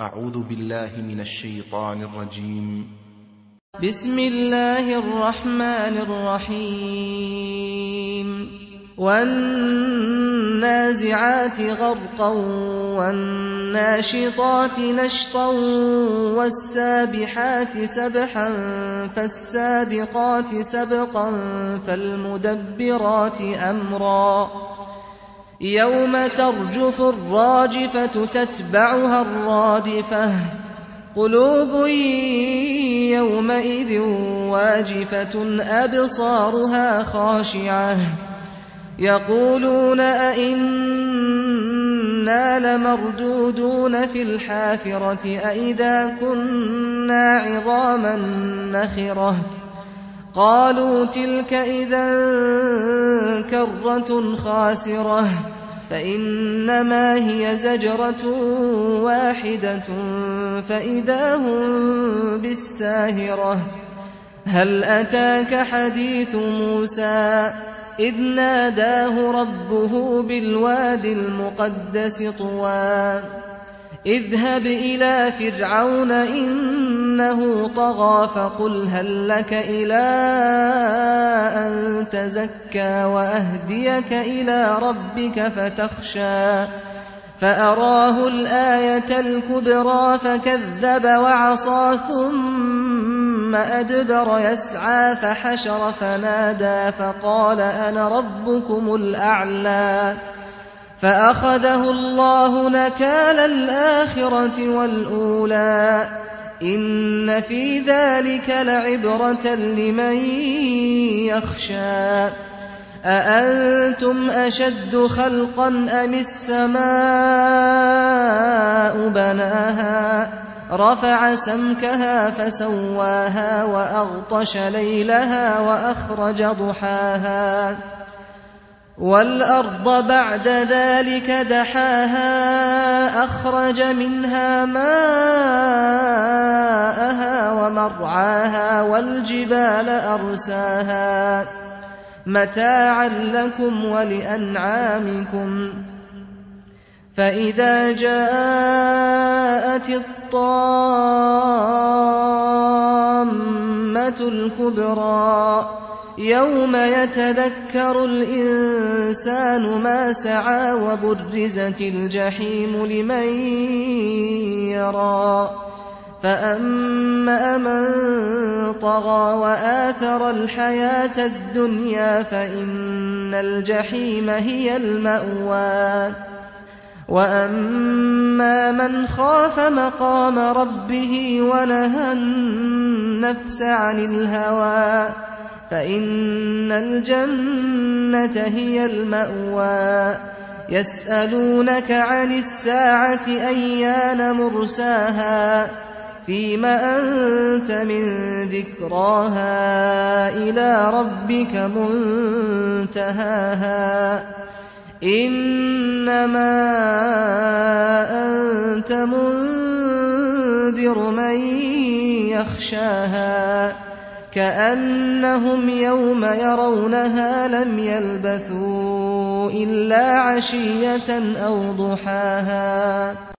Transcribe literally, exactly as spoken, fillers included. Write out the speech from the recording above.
أعوذ بالله من الشيطان الرجيم. بسم الله الرحمن الرحيم. والنازعات غرقا والناشطات نشطا والسابحات سبحا فالسابقات سبقا فالمدبرات أمرا يوم ترجف الراجفة تتبعها الرادفة قلوب يومئذ واجفة أبصارها خاشعة يقولون أئنا لمردودون في الحافرة أئذا كنا عظاما نخرة قالوا تلك إذا كرة خاسرة فإنما هي زجرة واحدة فإذا هم بالساهرة. هل أتاك حديث موسى إذ ناداه ربه بالواد المقدس طوى اذهب إلى فرعون إنه طغى فقل هل لك إلى أن تزكى وأهديك إلى ربك فتخشى فأراه الآية الكبرى فكذب وعصى ثم أدبر يسعى فحشر فنادى فقال أنا ربكم الأعلى فأخذه الله نكال الآخرة والأولى إن في ذلك لعبرة لمن يخشى. أأنتم أشد خلقا أم السماء بناها رفع سمكها فسواها وأغطش ليلها وأخرج ضحاها والأرض بعد ذلك دحاها أخرج منها ماءها ومرعاها والجبال أرساها متاعا لكم ولأنعامكم فإذا جاءت الطامة الكبرى يوم يتذكر الإنسان ما سعى وبرزت الجحيم لمن يرى فأما من طغى وآثر الحياة الدنيا فإن الجحيم هي المأوى وأما من خاف مقام ربه ونهى النفس عن الهوى فإن الجنة هي المأوى. يسألونك عن الساعة أيان مرساها فيما أنت من ذكراها إلى ربك منتهاها إنما أنت منذر من يخشاها كأنهم يوم يرونها لم يلبثوا إلا عشية أو ضحاها.